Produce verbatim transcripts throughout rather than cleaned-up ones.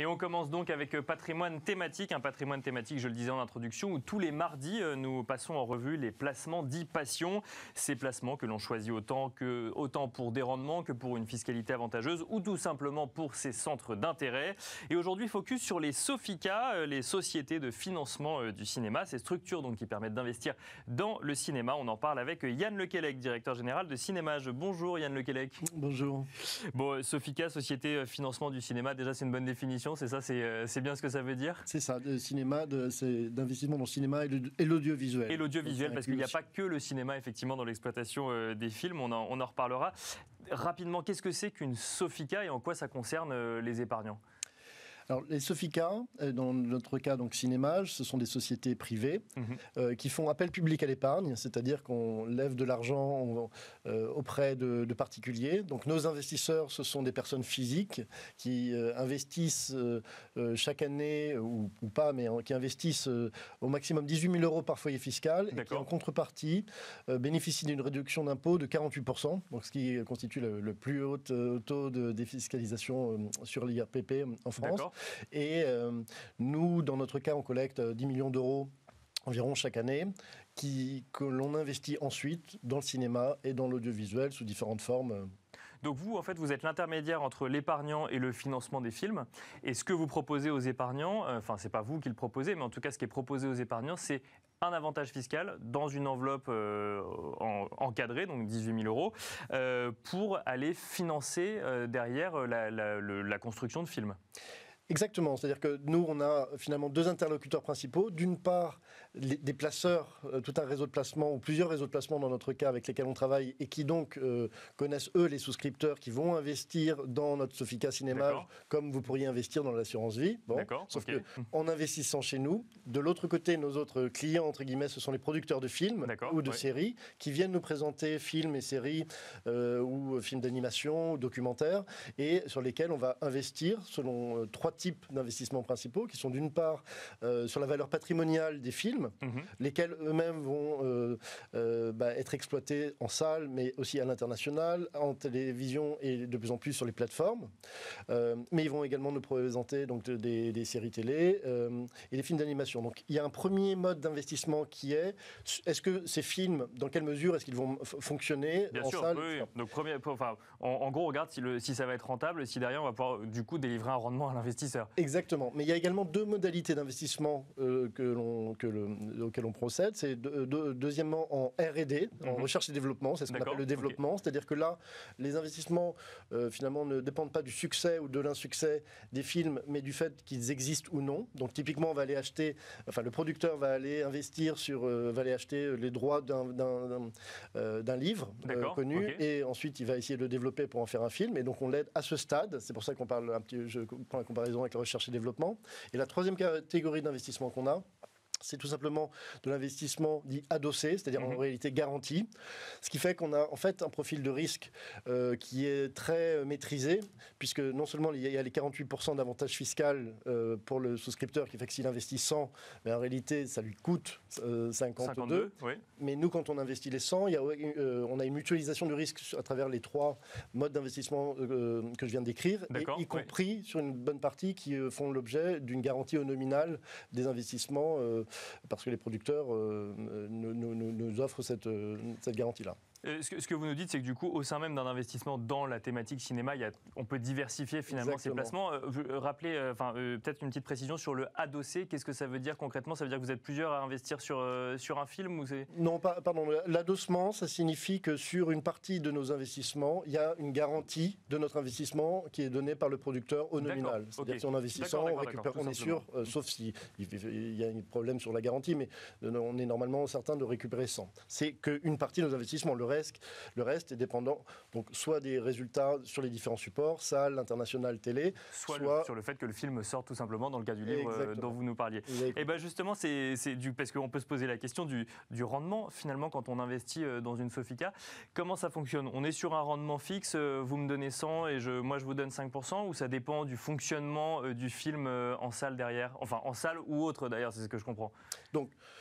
Et on commence donc avec patrimoine thématique, un patrimoine thématique, je le disais en introduction, où tous les mardis, nous passons en revue les placements dits passion. Ces placements que l'on choisit autant, que, autant pour des rendements que pour une fiscalité avantageuse ou tout simplement pour ses centres d'intérêt. Et aujourd'hui, focus sur les SOFICA, les sociétés de financement du cinéma, ces structures donc qui permettent d'investir dans le cinéma. On en parle avec Yann Lequelec, directeur général de Cinémage. Bonjour Yann Lequelec. Bonjour. Bon, SOFICA, Société Financement du Cinéma, déjà c'est une bonne définition, c'est ça, c'est, c'est bien ce que ça veut dire? C'est ça, de cinéma, de, c'est d'investissement dans le cinéma et, le, et l'audiovisuel. Et l'audiovisuel, parce qu'il n'y a pas que le cinéma effectivement dans l'exploitation euh, des films, on en, on en reparlera. Rapidement, qu'est-ce que c'est qu'une SOFICA et en quoi ça concerne euh, les épargnants? Alors, les SOFICA, dans notre cas, donc Cinémage, ce sont des sociétés privées mmh. euh, qui font appel public à l'épargne, c'est-à-dire qu'on lève de l'argent on, euh, auprès de, de particuliers. Donc, nos investisseurs, ce sont des personnes physiques qui euh, investissent euh, euh, chaque année, ou, ou pas, mais qui investissent euh, au maximum dix-huit mille euros par foyer fiscal et qui, en contrepartie, euh, bénéficient d'une réduction d'impôt de quarante-huit pour cent, donc ce qui constitue le, le plus haut euh, taux de défiscalisation euh, sur l'I R P P en France. Et euh, nous, dans notre cas, on collecte dix millions d'euros environ chaque année, qui, que l'on investit ensuite dans le cinéma et dans l'audiovisuel sous différentes formes. Donc vous, en fait, vous êtes l'intermédiaire entre l'épargnant et le financement des films. Et ce que vous proposez aux épargnants, euh, enfin, c'est pas vous qui le proposez, mais en tout cas, ce qui est proposé aux épargnants, c'est un avantage fiscal dans une enveloppe euh, en, encadrée, donc dix-huit mille euros, euh, pour aller financer euh, derrière la, la, la, la construction de films. Exactement, c'est-à-dire que nous, on a finalement deux interlocuteurs principaux. D'une part, les, des placeurs, euh, tout un réseau de placement, ou plusieurs réseaux de placement dans notre cas avec lesquels on travaille, et qui donc euh, connaissent, eux, les souscripteurs qui vont investir dans notre SOFICA Cinémage, comme vous pourriez investir dans l'assurance vie. Bon, sauf okay. qu'en investissant chez nous, de l'autre côté, nos autres clients, entre guillemets, ce sont les producteurs de films ou de ouais. séries, qui viennent nous présenter films et séries, euh, ou films d'animation, ou documentaires, et sur lesquels on va investir selon euh, trois types d'investissements principaux qui sont d'une part euh, sur la valeur patrimoniale des films, mmh. lesquels eux-mêmes vont euh, euh, bah, être exploités en salle, mais aussi à l'international, en télévision et de plus en plus sur les plateformes. Euh, mais ils vont également nous présenter donc, de, des, des séries télé euh, et des films d'animation. Donc il y a un premier mode d'investissement qui est, est-ce que ces films, dans quelle mesure est-ce qu'ils vont f- fonctionner Bien en sûr, salle? Oui, oui. Donc, premier, enfin, en, en gros, on regarde si, le, si ça va être rentable, si derrière on va pouvoir du coup délivrer un rendement à l'investisseur. Exactement. Mais il y a également deux modalités d'investissement euh, que l'on, que le, auxquelles on procède. C'est de, de, deuxièmement en R et D, en mm-hmm. recherche et développement. C'est ce qu'on D'accord. appelle le développement. Okay. C'est-à-dire que là, les investissements euh, finalement ne dépendent pas du succès ou de l'insuccès des films, mais du fait qu'ils existent ou non. Donc typiquement, on va aller acheter, enfin le producteur va aller investir sur, euh, va aller acheter les droits d'un, d'un, d'un, euh, d'un livre euh, connu, okay. et ensuite il va essayer de le développer pour en faire un film. Et donc on l'aide à ce stade. C'est pour ça qu'on parle un petit, je prends la comparaison avec la recherche et développement. Et la troisième catégorie d'investissement qu'on a, c'est tout simplement de l'investissement dit adossé, c'est-à-dire mmh. en réalité garanti, ce qui fait qu'on a en fait un profil de risque euh, qui est très maîtrisé, puisque non seulement il y a les quarante-huit pour cent d'avantage fiscal euh, pour le souscripteur, qui fait que s'il investit cent, mais en réalité ça lui coûte euh, cinquante-deux, cinquante-deux oui. mais nous quand on investit les cent, il y a, euh, on a une mutualisation du risque à travers les trois modes d'investissement euh, que je viens de décrire, et, y compris oui. sur une bonne partie qui euh, font l'objet d'une garantie au nominal des investissements euh, parce que les producteurs euh, nous, nous, nous offrent cette, cette garantie-là. Ce que, ce que vous nous dites, c'est que du coup, au sein même d'un investissement dans la thématique cinéma, il y a, on peut diversifier finalement Exactement. Ces placements. Euh, rappelez, euh, enfin, euh, peut-être une petite précision sur le adossé. Qu'est-ce que ça veut dire concrètement? Ça veut dire que vous êtes plusieurs à investir sur, euh, sur un film ou c'est... Non, pas, pardon. L'adossement, ça signifie que sur une partie de nos investissements, il y a une garantie de notre investissement qui est donnée par le producteur au nominal. C'est-à-dire okay. que si on investit cent, on, récupère, on est sûr, euh, sauf s'il il y a un problème sur la garantie, mais on est normalement certain de récupérer cent. C'est qu'une partie de nos investissements. Le reste, le reste est dépendant donc, soit des résultats sur les différents supports, salles, internationales, télé, soit, soit... Le, sur le fait que le film sorte tout simplement dans le cas du livre euh, dont vous nous parliez. Et bien justement, c'est, c'est du, parce qu'on peut se poser la question du, du rendement finalement quand on investit dans une SOFICA. Comment ça fonctionne? On est sur un rendement fixe, vous me donnez cent et je, moi je vous donne cinq pour cent, ou ça dépend du fonctionnement du film en salle derrière? Enfin en salle ou autre d'ailleurs, c'est ce que je comprends. Donc,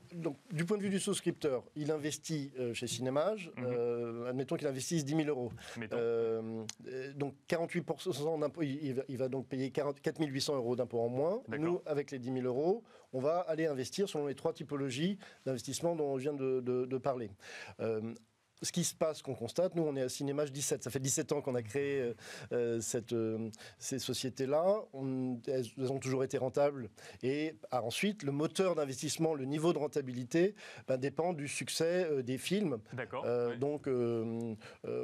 donc, du point de vue du souscripteur, il investit euh, chez Cinémage, mmh. euh, admettons qu'il investisse dix mille euros. Euh, donc quarante-huit pour cent d'impôt, il, va, il va donc payer quatre mille huit cents euros d'impôt en moins. Nous, avec les dix mille euros, on va aller investir selon les trois typologies d'investissement dont on vient de, de, de parler. Euh, Ce qui se passe, qu'on constate, nous on est à Cinémage dix-sept, ça fait dix-sept ans qu'on a créé euh, cette, euh, ces sociétés-là, on, elles, elles ont toujours été rentables et ah, ensuite le moteur d'investissement, le niveau de rentabilité ben, dépend du succès euh, des films. D'accord. Euh, oui. Donc, euh, euh,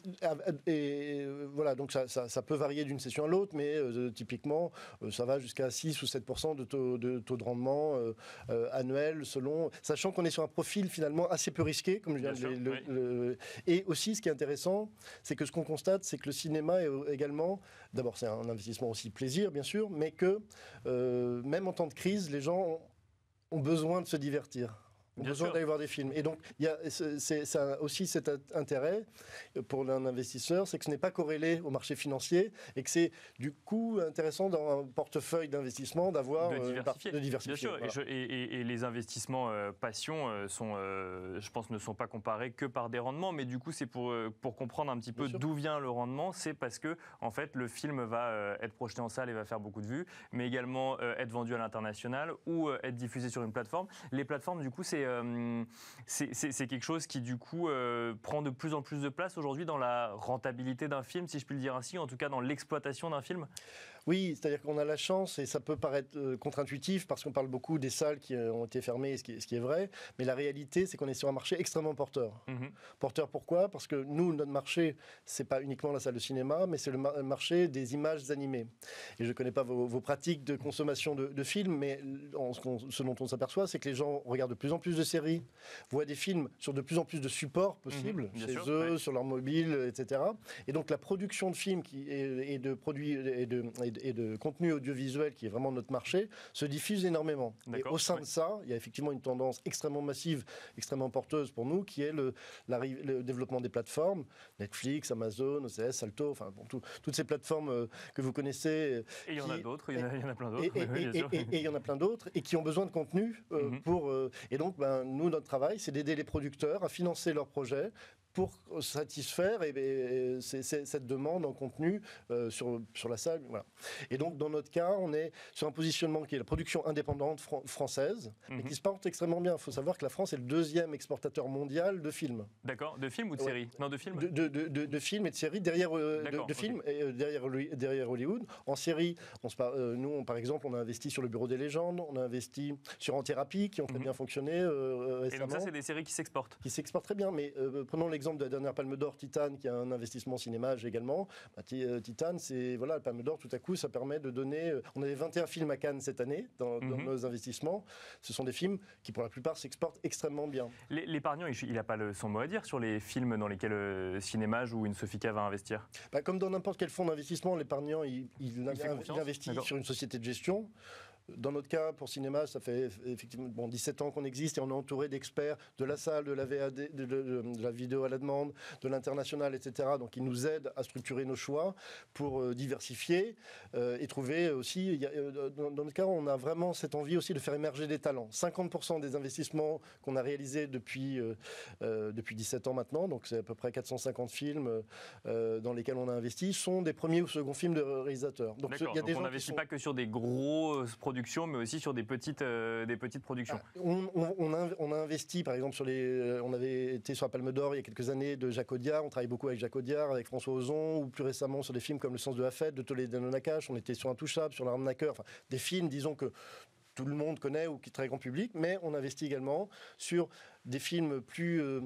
et, voilà, donc ça, ça, ça peut varier d'une session à l'autre, mais euh, typiquement euh, ça va jusqu'à six ou sept pour cent de taux de, taux de rendement euh, euh, annuel, selon, sachant qu'on est sur un profil finalement assez peu risqué, comme je viens de le, oui. le Et aussi, ce qui est intéressant, c'est que ce qu'on constate, c'est que le cinéma est également, d'abord c'est un investissement aussi plaisir, bien sûr, mais que euh, même en temps de crise, les gens ont, ont besoin de se divertir. On a besoin d'aller voir des films. Et donc, il y a c'est, ça aussi cet intérêt pour un investisseur, c'est que ce n'est pas corrélé au marché financier et que c'est du coup intéressant dans un portefeuille d'investissement d'avoir de diversifier. Euh, de diversifier. Bien sûr, voilà. et, je, et, et, et les investissements euh, passion euh, sont, euh, je pense, ne sont pas comparés que par des rendements, mais du coup, c'est pour, euh, pour comprendre un petit peu d'où vient le rendement, c'est parce que, en fait, le film va euh, être projeté en salle et va faire beaucoup de vues, mais également euh, être vendu à l'international ou euh, être diffusé sur une plateforme. Les plateformes, du coup, c'est euh, C'est, c'est, c'est quelque chose qui, du coup, euh, prend de plus en plus de place aujourd'hui dans la rentabilité d'un film, si je puis le dire ainsi, en tout cas dans l'exploitation d'un film. Oui, c'est-à-dire qu'on a la chance, et ça peut paraître euh, contre-intuitif, parce qu'on parle beaucoup des salles qui euh, ont été fermées, ce qui, ce qui est vrai, mais la réalité, c'est qu'on est sur un marché extrêmement porteur. Mmh. Porteur pourquoi ? Parce que nous, notre marché, c'est pas uniquement la salle de cinéma, mais c'est le mar- marché des images animées. Et je ne connais pas vos, vos pratiques de consommation de, de films, mais en, ce dont on s'aperçoit, c'est que les gens regardent de plus en plus de séries, voient des films sur de plus en plus de supports possibles, mmh, chez sûr, eux, ouais. sur leur mobile, et cetera. Et donc la production de films qui, et, et de produits et de, et de, et de contenu audiovisuel, qui est vraiment notre marché, se diffuse énormément. Et au sein ouais. de ça, il y a effectivement une tendance extrêmement massive, extrêmement porteuse pour nous, qui est le, la, le développement des plateformes, Netflix, Amazon, O C S, Salto, enfin bon, tout, toutes ces plateformes euh, que vous connaissez. Et il y en a d'autres, il y, y en a plein d'autres. Et il y en a plein d'autres, et qui ont besoin de contenu euh, mm-hmm. pour... Euh, et donc, ben, nous, notre travail, c'est d'aider les producteurs à financer leurs projets pour satisfaire et, et, c'est, c'est, cette demande en contenu euh, sur, sur la salle. Voilà. Et donc, dans notre cas, on est sur un positionnement qui est la production indépendante fran- française, mm-hmm. et qui se porte extrêmement bien. Il faut savoir que la France est le deuxième exportateur mondial de films. D'accord. De films ou de ouais. séries ? Non, de films. De, de, de, de, de films et de séries derrière, euh, de, de okay. films et, euh, derrière, derrière Hollywood. En série, on se par, euh, nous, on, par exemple, on a investi sur Le Bureau des légendes, on a investi sur En thérapie, qui ont très mm-hmm. bien fonctionné euh, récemment. Et donc ça, c'est des séries qui s'exportent. Qui s'exportent très bien, mais euh, prenons l'exemple de la dernière Palme d'Or, Titane, qui a un investissement Cinémage également. Bah, Titane, c'est voilà, la Palme d'Or, tout à coup, ça permet de donner. Euh, on avait vingt et un films à Cannes cette année dans, mm-hmm. dans nos investissements. Ce sont des films qui, pour la plupart, s'exportent extrêmement bien. L'épargnant, il n'a pas le, son mot à dire sur les films dans lesquels euh, Cinémage ou une Sofica va investir. Bah, comme dans n'importe quel fonds d'investissement, l'épargnant, il, il, il, il investit D'accord. sur une société de gestion. Dans notre cas, pour Cinéma, ça fait effectivement bon, dix-sept ans qu'on existe et on est entouré d'experts de la salle, de la V A D, de, de, de, de la vidéo à la demande, de l'international, et cetera. Donc ils nous aident à structurer nos choix pour euh, diversifier euh, et trouver aussi, il y a, euh, dans, dans notre cas, on a vraiment cette envie aussi de faire émerger des talents. cinquante pour cent des investissements qu'on a réalisés depuis, euh, euh, depuis dix-sept ans maintenant, donc c'est à peu près quatre cent cinquante films euh, dans lesquels on a investi, sont des premiers ou seconds films de réalisateurs. Donc, ce, y a des donc gens on n'investit sont... pas que sur des gros produits, mais aussi sur des petites, euh, des petites productions. Ah, on, on, on, a, on a investi, par exemple, sur les. On avait été sur la Palme d'Or il y a quelques années de Jacques Audiard. On travaille beaucoup avec Jacques Audiard, avec François Ozon, ou plus récemment sur des films comme Le Sens de la Fête, de Toledano Nakache. On était sur Intouchable, sur L'Arnaqueur. Enfin, des films, disons que tout le monde connaît ou qui est très grand public, mais on investit également sur des films plus euh,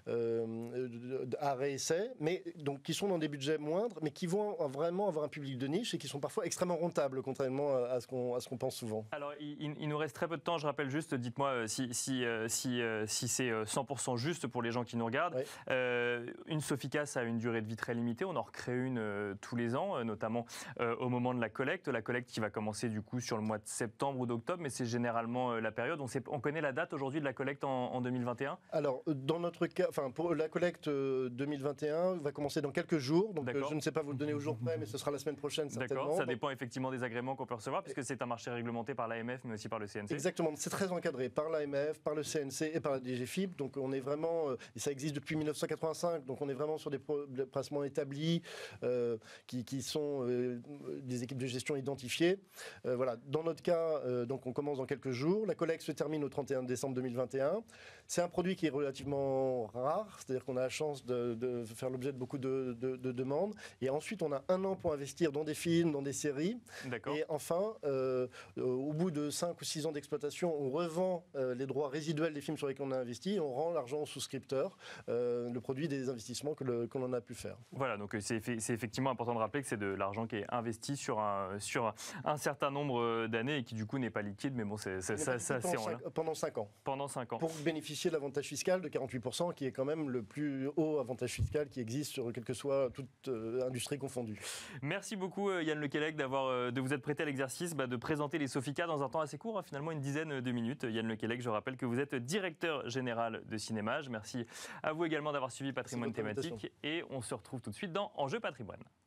euh, art et essai, mais donc qui sont dans des budgets moindres, mais qui vont vraiment avoir un public de niche et qui sont parfois extrêmement rentables, contrairement à ce qu'on, à ce qu'on pense souvent. Alors, il, il nous reste très peu de temps. Je rappelle juste, dites-moi si, si, si, si c'est cent pour cent juste pour les gens qui nous regardent. Ouais. Euh, une Sofica, ça a une durée de vie très limitée. On en recrée une euh, tous les ans, euh, notamment euh, au moment de la collecte. La collecte qui va commencer du coup sur le mois de septembre ou d'octobre, mais c'est généralement euh, la période. On, sait, on connaît la date aujourd'hui de la collecte en, en deux mille vingt et un. vingt et un? Alors, dans notre cas, enfin, pour la collecte deux mille vingt et un va commencer dans quelques jours. Donc, euh, je ne sais pas vous le donner au jour près, mais ce sera la semaine prochaine certainement. D'accord, ça dépend effectivement des agréments qu'on peut recevoir, puisque c'est un marché réglementé par l'A M F, mais aussi par le C N C. Exactement, c'est très encadré par l'A M F, par le C N C et par la D G F I P. Donc, on est vraiment, euh, et ça existe depuis mille neuf cent quatre-vingt-cinq, donc on est vraiment sur des, pro, des placements établis euh, qui, qui sont euh, des équipes de gestion identifiées. Euh, voilà, dans notre cas, euh, donc on commence dans quelques jours. La collecte se termine au trente et un décembre deux mille vingt et un. C'est un produit qui est relativement rare, c'est-à-dire qu'on a la chance de, de faire l'objet de beaucoup de, de, de demandes. Et ensuite, on a un an pour investir dans des films, dans des séries. Et enfin, euh, au bout de cinq ou six ans d'exploitation, on revend euh, les droits résiduels des films sur lesquels on a investi et on rend l'argent aux souscripteurs, euh, le produit des investissements que le, qu'on en a pu faire. Voilà, donc c'est, c'est effectivement important de rappeler que c'est de l'argent qui est investi sur un, sur un certain nombre d'années et qui du coup n'est pas liquide, mais bon, c'est, c'est, ça, ça, c'est en là. Pendant cinq ans. Pendant cinq ans. Pour bénéficier de l'avantage fiscal de quarante-huit pour cent, qui est quand même le plus haut avantage fiscal qui existe sur quelle que soit toute euh, industrie confondue. Merci beaucoup Yann Lequelec d'avoir, euh, de vous être prêté à l'exercice bah, de présenter les Sofica dans un temps assez court, hein, finalement une dizaine de minutes. Yann Lequelec, je rappelle que vous êtes directeur général de Cinémage. Merci à vous également d'avoir suivi Patrimoine Thématique et on se retrouve tout de suite dans Enjeu Patrimoine.